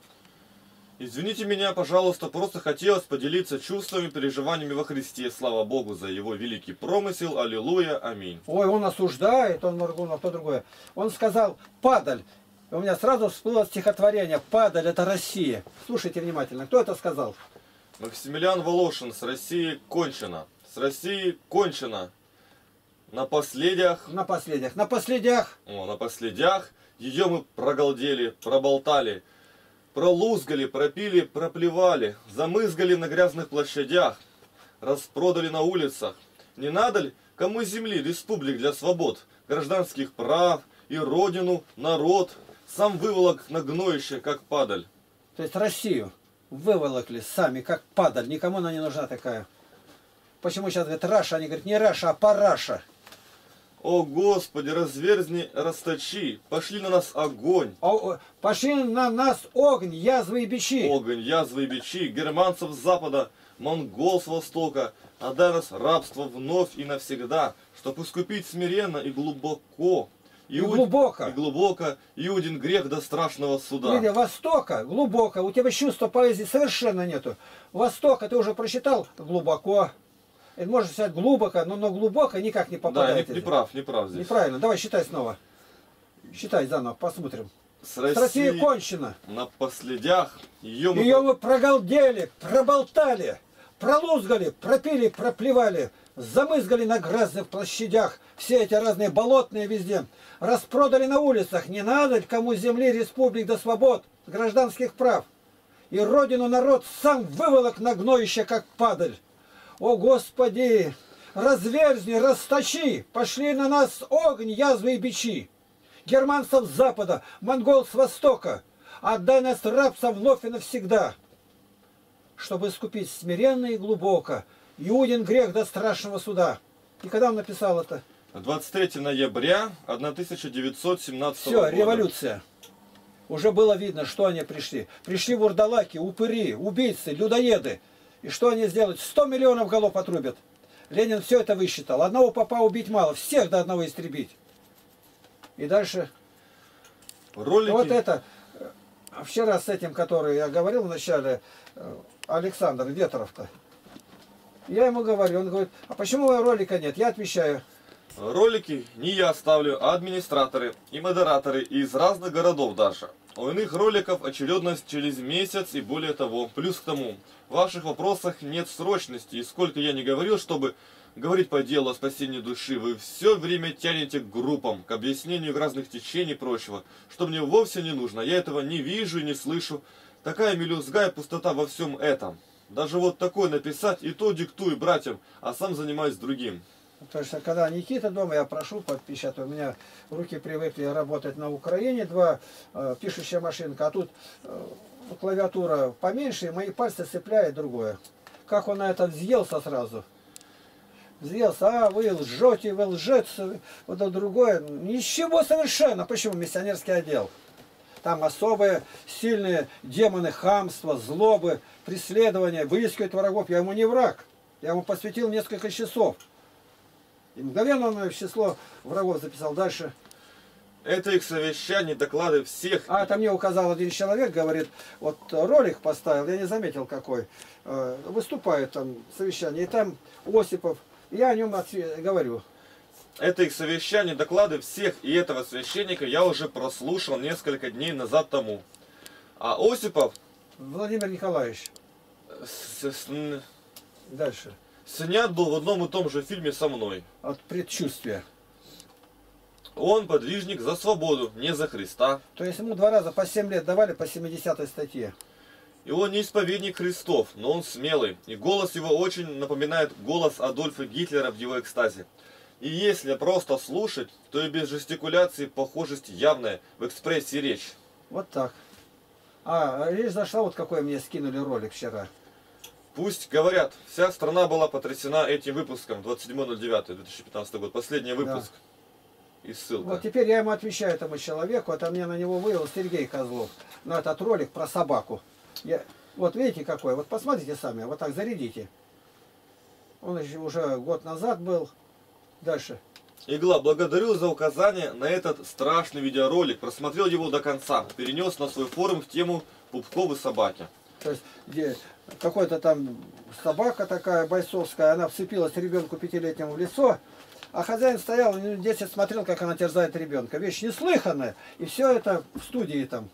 Извините меня, пожалуйста, просто хотелось поделиться чувствами, переживаниями во Христе. Слава Богу за Его великий промысел. Аллилуйя. Аминь. Ой, он осуждает, он Моргунов, то другое. Он сказал: падаль. И у меня сразу всплыло стихотворение: падаль — это Россия. Слушайте внимательно. Кто это сказал? Максимилиан Волошин. С Россией кончено. С Россией кончено. На последях... На последях. На последях. О, на последях. Ее мы прогалдели, проболтали. Пролузгали, пропили, проплевали, замызгали на грязных площадях, распродали на улицах. Не надо ли кому земли, республик для свобод, гражданских прав и родину, народ, сам выволок на гноище, как падаль? То есть Россию выволокли сами, как падаль. Никому она не нужна такая. Почему сейчас говорят Раша? Они говорят не Раша, а Параша. О Господи, разверзни, расточи, пошли на нас огонь. О, пошли на нас огонь, язвы и бичи. Огонь, язвы и бичи, германцев с запада, монгол с востока, отдай нас рабство вновь и навсегда, чтоб искупить смиренно и глубоко. И Иуд... глубоко. И глубоко, Иудин грех до страшного суда. Или Востока, глубоко. У тебя чувства поэзии совершенно нету. Востока ты уже прочитал глубоко. Это можно сказать глубоко, но, но глубоко никак не попадает. Да, не, не прав, не прав здесь. Неправильно. Давай считай снова. Считай заново, посмотрим. С С Россией кончено. На последях ее мы... Ее мы прогалдели, проболтали, пролузгали, пропили, проплевали, замызгали на грязных площадях, все эти разные болотные везде, распродали на улицах, не надо кому земли, республик до свобод, гражданских прав. И родину народ сам выволок на гноище, как падаль. О Господи, разверзни, расточи, пошли на нас огонь, язвы и бичи. Германцев с запада, монгол с востока, отдай нас рабцам вновь и навсегда. Чтобы искупить смиренно и глубоко Иудин грех до страшного суда. И когда он написал это? двадцать третьего ноября тысяча девятьсот семнадцатого года. Все, революция. уже было видно, что они пришли. Пришли вурдалаки, упыри, убийцы, людоеды. И что они сделают? сто миллионов голов отрубят. Ленин все это высчитал. Одного попа убить мало, всех до одного истребить. И дальше... Ролики... Вот это... Вчера с этим, который я говорил вначале, Александр Ветров-то. Я ему говорю, он говорит, а почему ролика нет? Я отвечаю. Ролики не я ставлю, а администраторы и модераторы из разных городов даже. У иных роликов очередность через месяц и более того. Плюс к тому, в ваших вопросах нет срочности. И сколько я не говорил, чтобы говорить по делу о спасении души, вы все время тянете к группам, к объяснению разных течений и прочего, что мне вовсе не нужно. Я этого не вижу и не слышу. Такая мелюзга и пустота во всем этом. Даже вот такое написать, и то диктую братьям, а сам занимаюсь другим. То есть, когда Никита дома, я прошу подпечатать. У меня руки привыкли работать на Украине, два э, пишущая машинка, а тут э, клавиатура поменьше, и мои пальцы цепляют другое. Как он на это взъелся сразу. Взъелся, а вы лжете, вы лжец, вот это другое. Ничего совершенно. Почему? Миссионерский отдел. Там особые сильные демоны хамства, злобы, преследования, выискивают врагов. Я ему не враг. Я ему посвятил несколько часов. И мгновенно он в число врагов записал. Дальше. Это их совещание, доклады всех. А это мне указал один человек, говорит, вот ролик поставил, я не заметил какой. Выступает там совещание, и там Осипов. Я о нем говорю. Это их совещание, доклады всех, и этого священника я уже прослушал несколько дней назад тому. А Осипов... Владимир Николаевич. С, с, Дальше. Снят был в одном и том же фильме со мной. От предчувствия. Он подвижник за свободу, не за Христа. То есть ему два раза по семь лет давали по семидесятой статье. И он не исповедник Христов, но он смелый. И голос его очень напоминает голос Адольфа Гитлера в его экстазе. И если просто слушать, то и без жестикуляции похожесть явная в экспрессии речь. Вот так. А, речь зашла, вот какой мне скинули ролик вчера. Пусть говорят, вся страна была потрясена этим выпуском, двадцать седьмое ноль девятое две тысячи пятнадцатый год, последний выпуск. Да. И ссылка. Вот теперь я ему отвечаю, этому человеку, это мне на него вывел Сергей Козлов, на этот ролик про собаку. Я, вот видите какой, вот посмотрите сами, вот так зарядите. Он еще уже год назад был. Дальше. Игла, благодарю за указание на этот страшный видеоролик. Просмотрел его до конца. Перенес на свой форум в тему пупковой собаки. То есть, где какой-то там собака такая бойцовская, она вцепилась ребенку пятилетнему в лицо, а хозяин стоял, десять смотрел, как она терзает ребенка. Вещь неслыханная. И все это в студии там.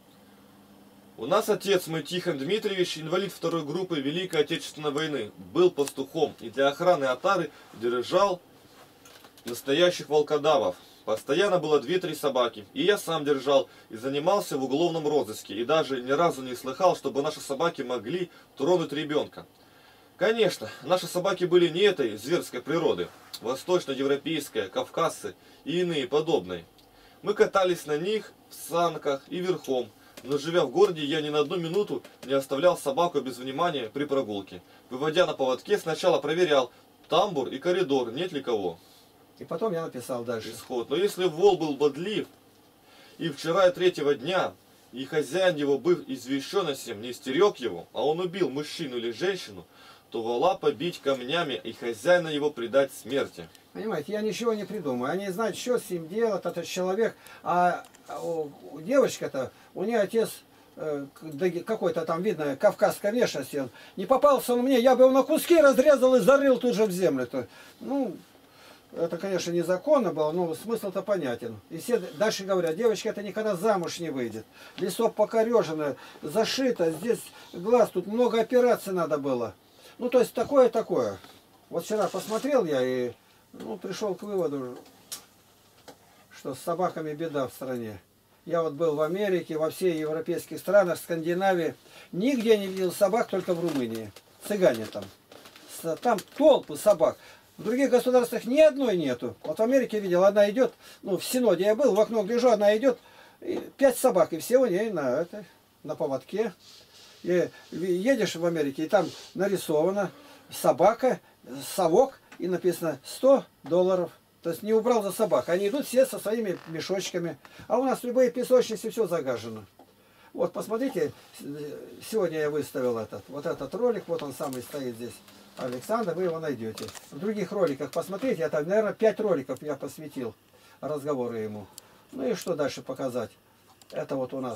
У нас отец мой Тихон Дмитриевич, инвалид второй группы Великой Отечественной войны, был пастухом и для охраны отары держал настоящих волкодавов. Постоянно было две-три собаки. И я сам держал и занимался в уголовном розыске. И даже ни разу не слыхал, чтобы наши собаки могли тронуть ребенка. Конечно, наши собаки были не этой зверской природы. Восточноевропейская, кавказцы и иные подобные. Мы катались на них в санках и верхом. Но живя в городе, я ни на одну минуту не оставлял собаку без внимания при прогулке. Выводя на поводке, сначала проверял тамбур и коридор, нет ли кого. И потом я написал дальше. Исход. Но если вол был бодлив, и вчера и третьего дня, и хозяин его, быв извещен о сем, не стерег его, а он убил мужчину или женщину, то вола побить камнями и хозяина его предать смерти. Понимаете, я ничего не придумаю. Они знают, что с ним делать, этот человек. А девочка-то, у нее отец э, какой-то там, видно, кавказской внешности. Он. Не попался он мне, я бы его на куски разрезал и зарыл тут же в землю-то. Ну, это, конечно, незаконно было, но смысл-то понятен. И все дальше говорят, девочка это никогда замуж не выйдет. Лицо покорежено, зашито, здесь глаз, тут много операций надо было. Ну, то есть такое-такое. Вот вчера посмотрел я и ну, пришел к выводу, что с собаками беда в стране. Я вот был в Америке, во всех европейских странах, Скандинавии. Нигде не видел собак, только в Румынии. Цыгане там. Там толпы собак. В других государствах ни одной нету. Вот в Америке видел, одна идет, ну в Синоде я был, в окно гляжу, одна идет, и пять собак, и все у ней на, это, на поводке. И едешь в Америке, и там нарисовано собака, совок, и написано сто долларов. То есть не убрал за собак. Они идут все со своими мешочками. А у нас любые песочницы, все загажено. Вот, посмотрите, сегодня я выставил этот, вот этот ролик, вот он самый стоит здесь. Александр, вы его найдете. В других роликах посмотрите, это, наверное, пять роликов я посвятил разговору ему. Ну и что дальше показать? Это вот у нас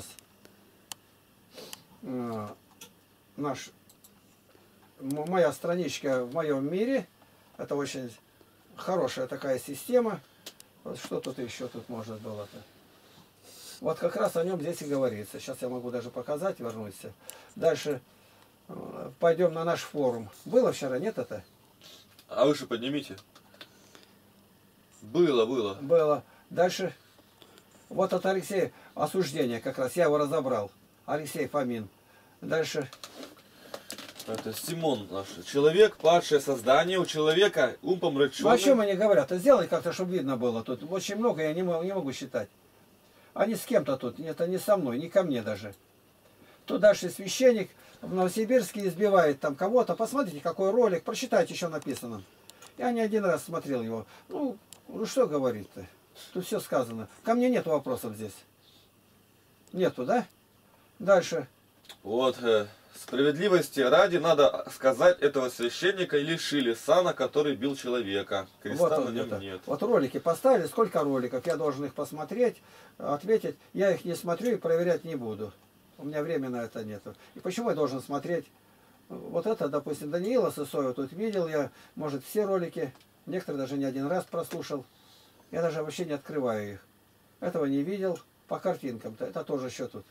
э, наш, моя страничка в моем мире. Это очень хорошая такая система. Вот что тут еще тут можно было-то? Вот как раз о нем здесь и говорится. Сейчас я могу даже показать, вернуться. Дальше э, пойдем на наш форум. Было вчера, нет это? А выше поднимите. Было, было. Было. Дальше. Вот от Алексея осуждение как раз. Я его разобрал. Алексей Фомин. Дальше. Это Симон наш. Человек, падшее создание, у человека ум помраченный. Ну, о чем они говорят? Сделай как-то, чтобы видно было. Тут очень много, я не могу, не могу считать. Они с кем-то тут. Это не со мной, не ко мне даже. Тут дальше священник в Новосибирске избивает там кого-то. Посмотрите, какой ролик. Прочитайте, еще написано. Я не один раз смотрел его. Ну, ну что говорить-то? Тут все сказано. Ко мне нет вопросов здесь. Нету, да? Дальше. Вот, э, справедливости ради надо сказать, этого священника лишили сана, который бил человека. Креста Вот на нем это. нет. Вот ролики поставили. Сколько роликов? Я должен их посмотреть, ответить. Я их не смотрю и проверять не буду. У меня времени на это нету. И почему я должен смотреть? Вот это, допустим, Даниила Сысоева тут видел я, может, все ролики. Некоторые даже не один раз прослушал. Я даже вообще не открываю их. Этого не видел. По картинкам-то. Это тоже еще тут.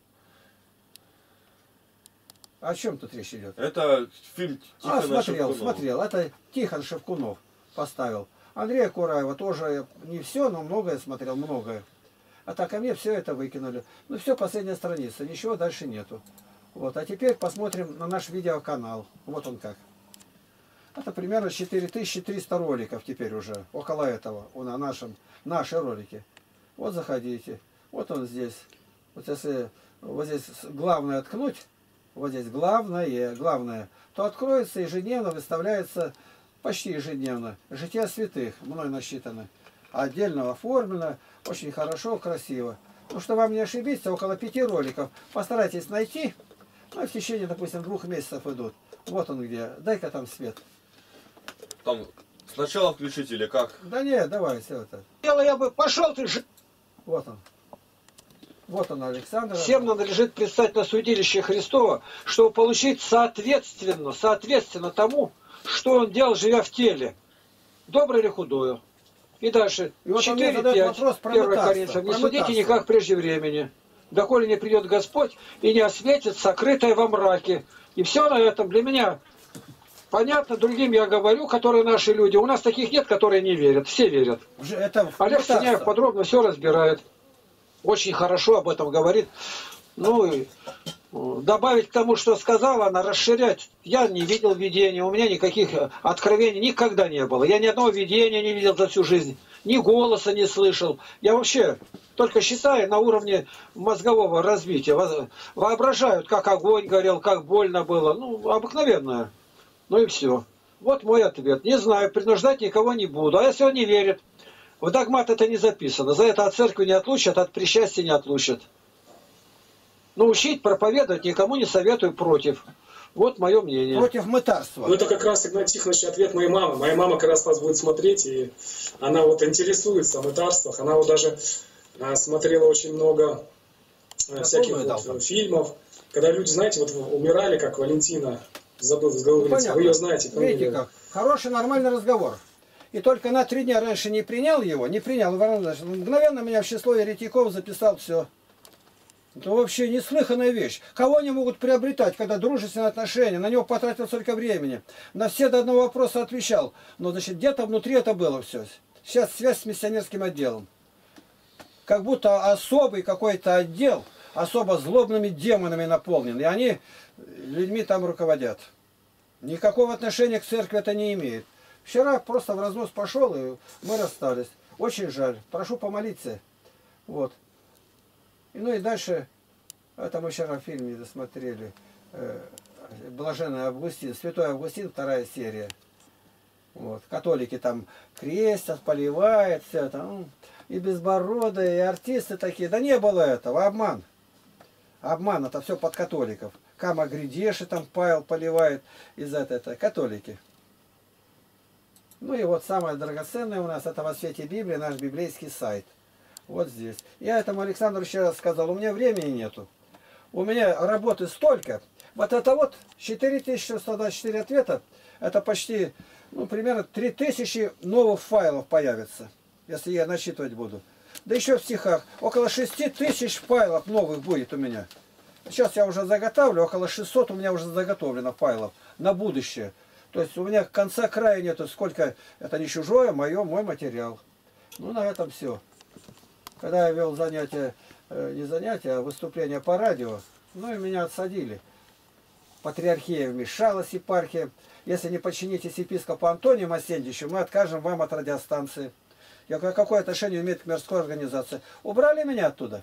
О чем тут речь идет? Это фильм Тихона А, смотрел, Шевкунова. смотрел. Это Тихон Шевкунов поставил. Андрея Кураева тоже не все, но многое смотрел, многое. А так ко мне все это выкинули. Ну все, последняя страница, ничего дальше нету. Вот, а теперь посмотрим на наш видеоканал. Вот он как. Это примерно четыре тысячи триста роликов теперь уже, около этого, на нашем, наши ролики. Вот заходите, вот он здесь. Вот если вот здесь главное ткнуть, вот здесь главное, главное, то откроется ежедневно, выставляется почти ежедневно. Жития святых, мной насчитано. Отдельно оформлено, очень хорошо, красиво. Ну, что вам не ошибиться, около пяти роликов. Постарайтесь найти, ну, в течение, допустим, двух месяцев идут. Вот он где, дай-ка там свет. Там сначала включить или как? Да нет, давай, все это. Дело я бы пошел ты же. Вот он. Вот он, Александр. Всем надлежит предстать на судилище Христова, чтобы получить соответственно, соответственно тому, что он делал, живя в теле. Доброе или худое. И дальше. И вот он мне четыре задает пять. вопрос про первое мытарство, Коринфянам. Не про судите мытарство. никак прежде времени. Доколе не придет Господь и не осветит сокрытое во мраке. И все на этом для меня понятно. Другим я говорю, которые наши люди. У нас таких нет, которые не верят. Все верят. Это Олег мытарство. Синяев подробно все разбирает. Очень хорошо об этом говорит. Ну и добавить к тому, что сказала, она расширять. Я не видел видения, у меня никаких откровений никогда не было. Я ни одного видения не видел за всю жизнь. Ни голоса не слышал. Я вообще только считаю на уровне мозгового развития. Воображают, как огонь горел, как больно было. Ну, обыкновенное. Ну и все. Вот мой ответ. Не знаю, принуждать никого не буду. А если он не верит? В догмат это не записано. За это от церкви не отлучат, от причастия не отлучат. Но учить, проповедовать никому не советую против. Вот мое мнение. Против мытарства. Ну это как раз, Игнатий Тихонович, ответ моей мамы. Моя мама как раз вас будет смотреть, и она вот интересуется в мытарствах. Она вот даже а, смотрела очень много а, всяких вот, фильмов. Когда люди, знаете, вот умирали, как Валентина, забыл с головы, ну, вы ее знаете. Видите как? Хороший, нормальный разговор. И только на три дня раньше не принял его, не принял, мгновенно меня в число еретиков записал, все. Это вообще неслыханная вещь. Кого они могут приобретать, когда дружественные отношения, на него потратил столько времени. На все до одного вопроса отвечал. Но, значит, где-то внутри это было все. Сейчас связь с миссионерским отделом. Как будто особый какой-то отдел, особо злобными демонами наполнен. И они людьми там руководят. Никакого отношения к церкви это не имеет. Вчера просто в разнос пошел, и мы расстались. Очень жаль. Прошу помолиться. Вот. И, ну и дальше, это мы вчера в фильме досмотрели, э, Блаженный Августин, Святой Августин, вторая серия. Вот. Католики там крестят, поливают, все это. Ну, и безбородые, и артисты такие. Да не было этого, обман. Обман, это все под католиков. Кама Гридеши там Павел поливает из этого, это католики. Ну и вот самое драгоценное у нас, это во свете Библии, наш библейский сайт. Вот здесь. Я этому Александру еще раз сказал, у меня времени нету. У меня работы столько. Вот это вот четыре тысячи сто двадцать четыре ответа, это почти, ну, примерно три тысячи новых файлов появится, если я насчитывать буду. Да еще в стихах. Около шести тысяч файлов новых будет у меня. Сейчас я уже заготавливаю, около шестисот у меня уже заготовлено файлов на будущее. То есть у меня конца края нету, сколько, это не чужое, мое, мой материал. Ну, на этом все. Когда я вел занятия, не занятия, а выступления по радио, ну и меня отсадили. Патриархия вмешалась, епархия. Если не подчинитесь епископу Антонию Масендичу, мы откажем вам от радиостанции. Я говорю, какое отношение имеет к мирской организации? Убрали меня оттуда.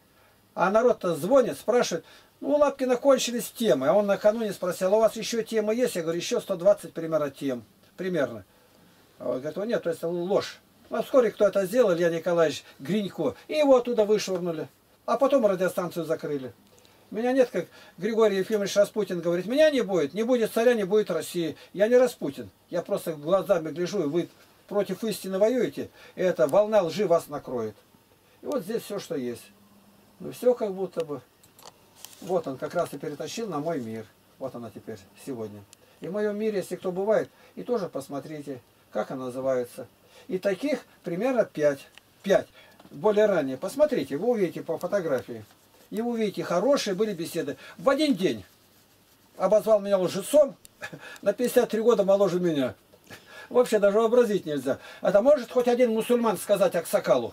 А народ-то звонит, спрашивает, ну, у Лапкина кончились темы. А он накануне спросил, а у вас еще темы есть? Я говорю, еще сто двадцать примерно тем. Примерно. А он говорит, нет, то есть ложь. А вскоре кто это сделал, Илья Николаевич Гринько. И его оттуда вышвырнули. А потом радиостанцию закрыли. Меня нет, как Григорий Ефимович Распутин говорит, меня не будет, не будет царя, не будет России. Я не Распутин. Я просто глазами гляжу, и вы против истины воюете, и эта волна лжи вас накроет. И вот здесь все, что есть. Ну все как будто бы. Вот он как раз и перетащил на мой мир. Вот она теперь, сегодня. И в моем мире, если кто бывает, и тоже посмотрите, как она называется. И таких примерно пять. Пять. Более ранее. Посмотрите, вы увидите по фотографии. И вы увидите, хорошие были беседы. В один день обозвал меня лжецом, на пятьдесят три года моложе меня. Вообще даже вообразить нельзя. Это может хоть один мусульман сказать Аксакалу?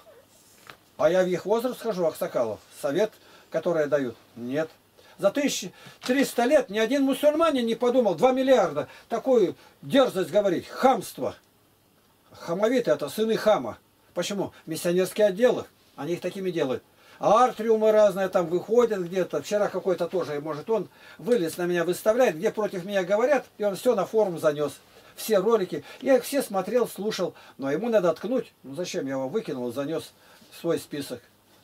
А я в их возраст хожу, Аксакалов. Совет, который дают. Нет. За тысячу триста лет ни один мусульманин не подумал, два миллиарда, такую дерзость говорить, хамство. Хамовиты это сыны хама. Почему? Миссионерские отделы, они их такими делают. А артриумы разные там выходят где-то. Вчера какой-то тоже, может, он вылез на меня, выставляет, где против меня говорят, и он все на форум занес. Все ролики. Я их все смотрел, слушал, но ему надо ткнуть. Ну зачем? Я его выкинул, занес в свой список.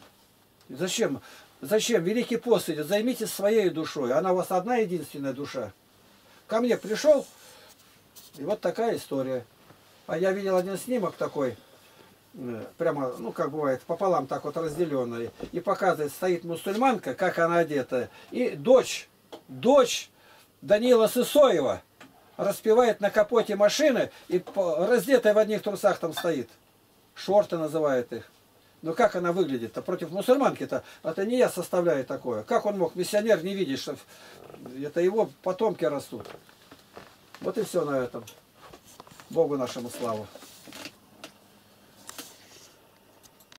Зачем? Зачем? Великий пост идет. Займитесь своей душой. Она у вас одна единственная душа. Ко мне пришел, и вот такая история. А я видел один снимок такой, прямо, ну как бывает, пополам так вот разделенный. И показывает, стоит мусульманка, как она одета. И дочь, дочь Даниила Сысоева распевает на капоте машины и раздетая в одних трусах там стоит. Шорты называют их. Но как она выглядит-то против мусульманки-то? Это не я составляю такое. Как он мог, миссионер, не видеть, что это его потомки растут. Вот и все на этом. Богу нашему славу.